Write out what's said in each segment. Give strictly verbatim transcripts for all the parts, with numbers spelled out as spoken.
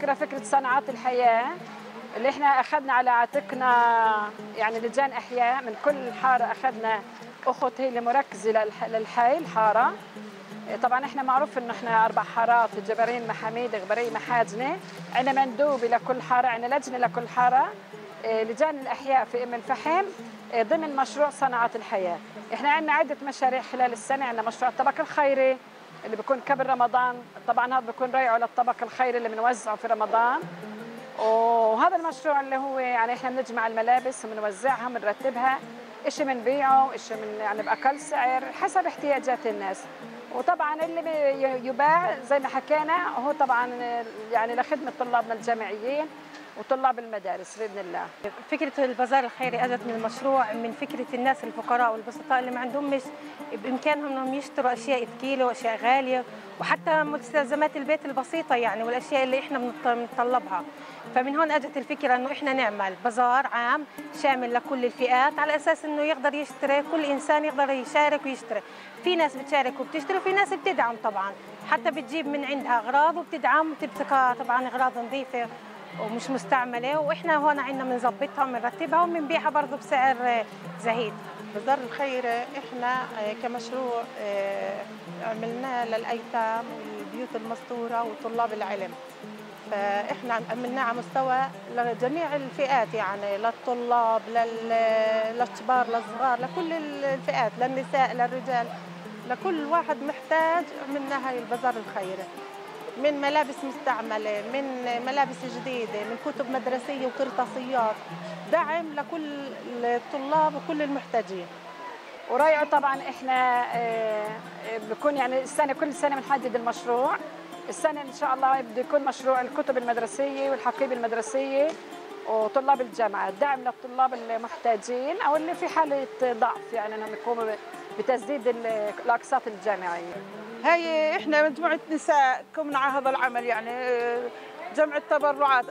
فكرة فكرة صناعات الحياة اللي احنا اخذنا على عاتقنا، يعني لجان احياء من كل حاره اخذنا اخت هي اللي مركزه للحي الحاره. طبعا احنا معروف انه احنا اربع حارات، جبرين، محاميد، غبريه، محاجنه، عندنا مندوب لكل حاره، عندنا لجنه لكل حاره. لجان الاحياء في ام الفحم ضمن مشروع صناعات الحياه. احنا عندنا عده مشاريع خلال السنه، عندنا مشروع الطبق الخيري اللي بيكون قبل رمضان، طبعا هذا بيكون رايعه للطبق الخيري اللي بنوزعه في رمضان. وهذا المشروع اللي هو يعني احنا بنجمع الملابس وبنوزعها وبنرتبها، شيء بنبيعه شيء من يعني باقل سعر حسب احتياجات الناس. وطبعا اللي يباع زي ما حكينا هو طبعا يعني لخدمه طلابنا الجامعيين وطلاب المدارس باذن الله. فكره البازار الخيري اجت من المشروع، من فكره الناس الفقراء والبسطاء اللي ما عندهمش بامكانهم انهم يشتروا اشياء ثقيله واشياء غاليه، وحتى مستلزمات البيت البسيطه يعني والاشياء اللي احنا بنتطلبها. فمن هون اجت الفكره انه احنا نعمل بازار عام شامل لكل الفئات، على اساس انه يقدر يشتري، كل انسان يقدر يشارك ويشتري. في ناس بتشارك وبتشتري، وفي ناس بتدعم طبعا، حتى بتجيب من عندها اغراض وبتدعم وبتبتكى طبعا اغراض نظيفه ومش مستعمله، واحنا هون عندنا بنظبطها وبنرتبها وبنبيعها برضه بسعر زهيد. بازار الخير احنا كمشروع عملناه للايتام والبيوت المستوره وطلاب العلم، فاحنا عملناه على مستوى لجميع الفئات، يعني للطلاب للكبار للصغار لكل الفئات، للنساء للرجال، لكل واحد محتاج. عملنا هاي البازار الخيري من ملابس مستعمله، من ملابس جديده، من كتب مدرسيه وقرطاسيات، دعم لكل الطلاب وكل المحتاجين. ورايعه طبعا احنا بكون يعني السنه كل سنه بنحدد المشروع. السنه ان شاء الله بده يكون مشروع الكتب المدرسيه والحقيبه المدرسيه وطلاب الجامعه، دعم للطلاب المحتاجين او اللي في حاله ضعف، يعني انهم يقوموا بتسديد الاقساط الجامعيه. هي احنا مجموعه نساء قمنا على هذا العمل، يعني جمع التبرعات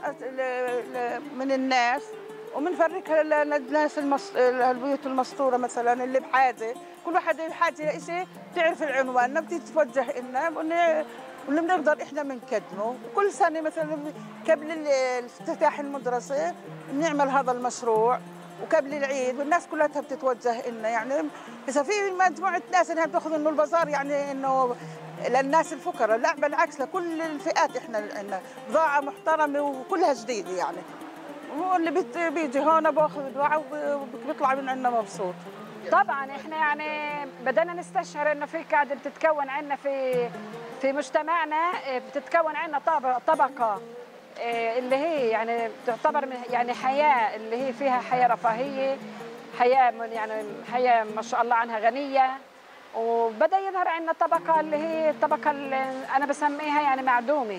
من الناس وبنفرقها للناس المص... البيوت المستوره مثلا اللي بحاجه، كل واحد بحاجه لشيء تعرف العنوان بدها تتوجه لنا واللي بنقدر احنا بنقدمه. وكل سنه مثلا قبل افتتاح المدرسه بنعمل هذا المشروع، وقبل العيد والناس كلها بتتوجه لنا. يعني اذا في مجموعه ناس انها بتاخذ انه البازار يعني انه للناس الفقراء، لا بالعكس لكل الفئات. احنا عندنا بضاعه محترمه وكلها جديده، يعني واللي بيجي هون باخذ بضاعه وبيطلع من عندنا مبسوط. طبعا احنا يعني بدنا نستشعر انه في قاعده بتتكون عندنا في في مجتمعنا، بتتكون عندنا طبقه اللي هي يعني تعتبر يعني حياه اللي هي فيها حياه رفاهيه، حياه يعني حياه ما شاء الله عنها غنيه. وبدا يظهر عندنا طبقه اللي هي الطبقه اللي انا بسميها يعني معدومه.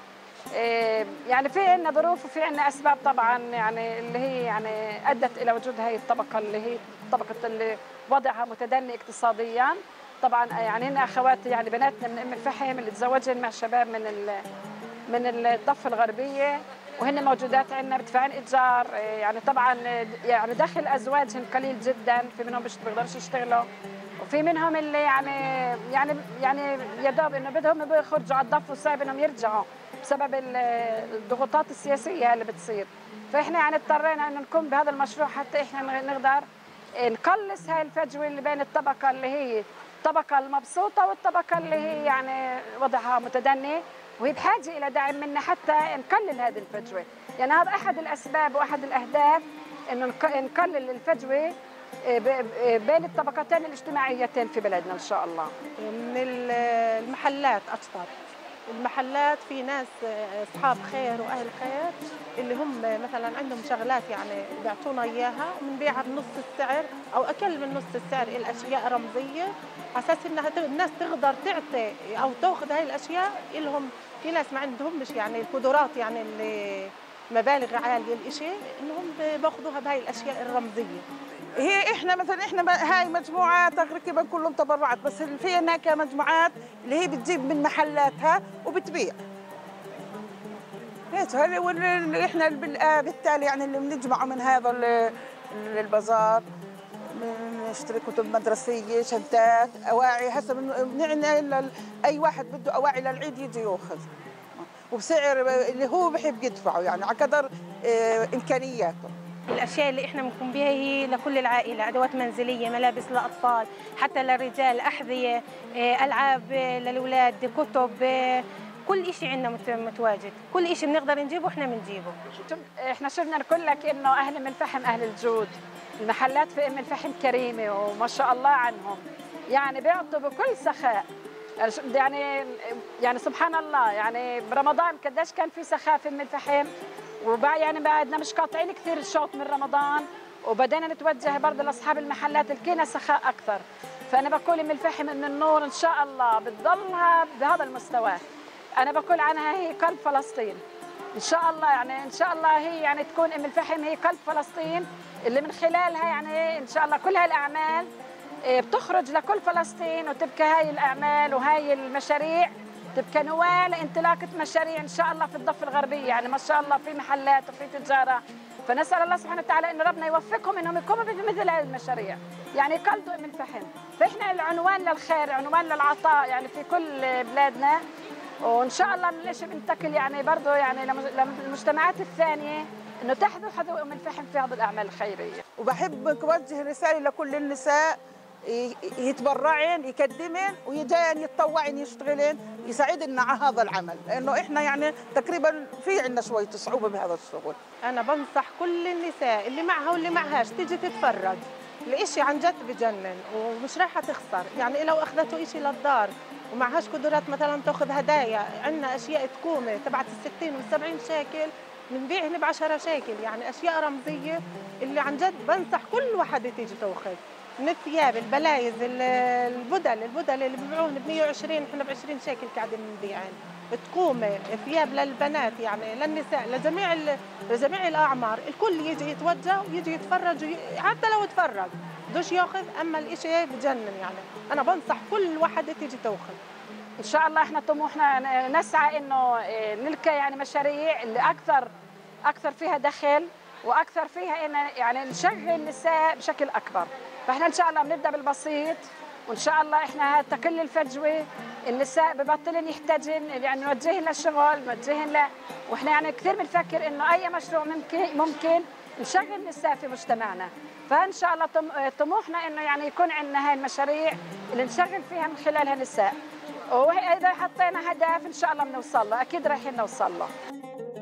يعني في عندنا ظروف وفي عندنا اسباب طبعا يعني اللي هي يعني ادت الى وجود هي الطبقه اللي هي طبقه اللي وضعها متدني اقتصاديا. طبعا يعني هن اخواتي يعني بناتنا من ام الفحم اللي تزوجن مع شباب من من الضفه الغربيه، وهن موجودات عندنا بدفعين ايجار. يعني طبعا يعني دخل ازواجهم قليل جدا، في منهم مش بيقدرش يشتغلوا، وفي منهم اللي يعني يعني يعني يا دوب انه بدهم يخرجوا على الضفه وصعب انهم يرجعوا بسبب الضغوطات السياسيه اللي بتصير. فاحنا يعني اضطرينا انه نقوم بهذا المشروع حتى احنا نقدر نقلص هاي الفجوه اللي بين الطبقه اللي هي الطبقه المبسوطه والطبقه اللي هي يعني وضعها متدني وهي بحاجه الى دعم منا حتى نقلل هذه الفجوه. يعني هذا احد الاسباب واحد الاهداف انه نقلل الفجوه بين الطبقتين الاجتماعيتين في بلدنا ان شاء الله. من المحلات اكثر، المحلات في ناس اصحاب خير واهل خير اللي هم مثلا عندهم شغلات يعني بيعطونا اياها وبنبيعها بنص السعر او اقل من نص السعر، الاشياء رمزيه على اساس انها الناس تقدر تعطي او تاخذ هاي الاشياء. لهم في ناس ما عندهمش يعني القدرات يعني اللي مبالغ عاليه الشيء، انهم باخذوها بهاي الاشياء الرمزيه. هي احنا مثلا احنا هاي مجموعه تقريبا كلهم تبرعات، بس في هناك مجموعات اللي هي بتجيب من محلاتها وبتبيع. هيك واللي احنا بالتالي يعني اللي بنجمعه من هذا البازار بنشتري كتب مدرسيه، شنطات، اواعي، حسب بنعنى اي واحد بده اواعي للعيد يجي ياخذ. وبسعر اللي هو بحب يدفعه، يعني على قدر آه، امكانياته. الاشياء اللي احنا بنقوم بها هي لكل العائله، ادوات منزليه، ملابس للاطفال، حتى للرجال، احذيه، آه، العاب للاولاد، كتب، آه، كل شيء عندنا متواجد، كل شيء بنقدر نجيبه احنا بنجيبه. احنا شفنا نقول لك انه اهل ام الفحم اهل الجود، المحلات في ام الفحم كريمه وما شاء الله عنهم، يعني بيعطوا بكل سخاء، يعني يعني سبحان الله، يعني برمضان قديش كان في سخاء في ام الفحم، وبعد يعني بعدنا مش قاطعين كثير الشوط من رمضان، وبدينا نتوجه برضه لاصحاب المحلات الكينا سخاء اكثر. فانا بقول ام الفحم من النور ان شاء الله بتضلها بهذا المستوى. انا بقول عنها هي قلب فلسطين ان شاء الله، يعني ان شاء الله هي يعني تكون ام الفحم هي قلب فلسطين، اللي من خلالها يعني ان شاء الله كل هالاعمال بتخرج لكل فلسطين، وتبقى هاي الاعمال وهاي المشاريع تبقى نواه لانطلاقه مشاريع ان شاء الله في الضفه الغربيه، يعني ما شاء الله في محلات وفي تجاره. فنسال الله سبحانه وتعالى انه ربنا يوفقهم انهم يقوموا بمثل هذه المشاريع، يعني يقلدوا ام الفحم. فاحنا العنوان للخير، عنوان للعطاء يعني في كل بلادنا، وان شاء الله من الشيء بنتكل يعني برضه يعني للمجتمعات الثانيه انه تحذو حذو ام الفحم في هذه الاعمال الخيريه. وبحب اوجه رساله لكل النساء يتبرعن يقدمن ويجين يتطوعن يشتغلن يساعدنا على هذا العمل، لانه احنا يعني تقريبا في عندنا شويه صعوبه بهذا الشغل. انا بنصح كل النساء اللي معها واللي معهاش تيجي تتفرج، الاشي عن جد بجنن ومش رايحه تخسر، يعني لو اخذته اشي للدار ومعهاش قدرات مثلا تاخذ هدايا، عندنا اشياء تكومه تبعت الستين والسبعين شيكل بنبيعهن ب عشرة شيكل، يعني اشياء رمزيه اللي عن جد بنصح كل وحده تيجي تاخذ. من الثياب، البلايز، البدل، البدل اللي ببيعوهن ب مية وعشرين احنا ب عشرين شيكل قاعدين نبيعهن. تكومه، ثياب للبنات يعني للنساء، لجميع لجميع الاعمار، الكل يجي يتوجه ويجي يتفرج وي... حتى لو تفرج بدوش ياخذ، اما الاشي بجنن، يعني انا بنصح كل وحده تيجي تاخذ. ان شاء الله احنا طموحنا نسعى انه نلقى يعني مشاريع اللي اكثر اكثر فيها دخل واكثر فيها ان يعني نشغل النساء بشكل اكبر. فاحنا ان شاء الله بنبدا بالبسيط، وان شاء الله احنا تقل الفجوه، النساء ببطلن يحتاجن يعني نوجهن للشغل، نوجهن ل واحنا يعني كثير بنفكر انه اي مشروع ممكن ممكن نشغل النساء في مجتمعنا. فان شاء الله طموحنا انه يعني يكون عندنا هاي المشاريع اللي نشغل فيها من خلالها نساء، واذا حطينا هدف ان شاء الله بنوصل له، اكيد رايحين نوصل له.